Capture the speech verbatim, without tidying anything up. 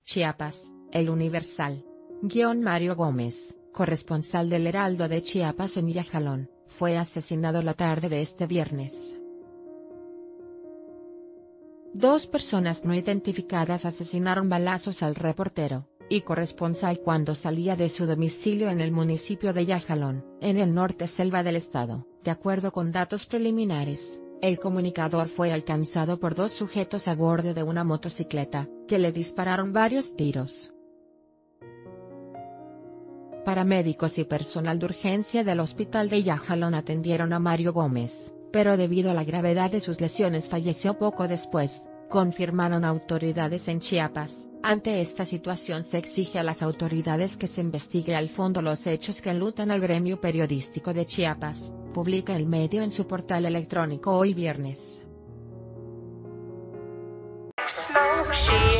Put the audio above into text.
Chiapas, El Universal. Guión Mario Gómez, corresponsal del Heraldo de Chiapas en Yajalón, fue asesinado la tarde de este viernes. Dos personas no identificadas asesinaron balazos al reportero y corresponsal cuando salía de su domicilio en el municipio de Yajalón, en el norte selva del estado. De acuerdo con datos preliminares, el comunicador fue alcanzado por dos sujetos a bordo de una motocicleta, que le dispararon varios tiros. Paramédicos y personal de urgencia del hospital de Yajalón atendieron a Mario Gómez, pero debido a la gravedad de sus lesiones falleció poco después, confirmaron autoridades en Chiapas. Ante esta situación se exige a las autoridades que se investigue al fondo los hechos que enlutan al gremio periodístico de Chiapas, publica el medio en su portal electrónico hoy viernes.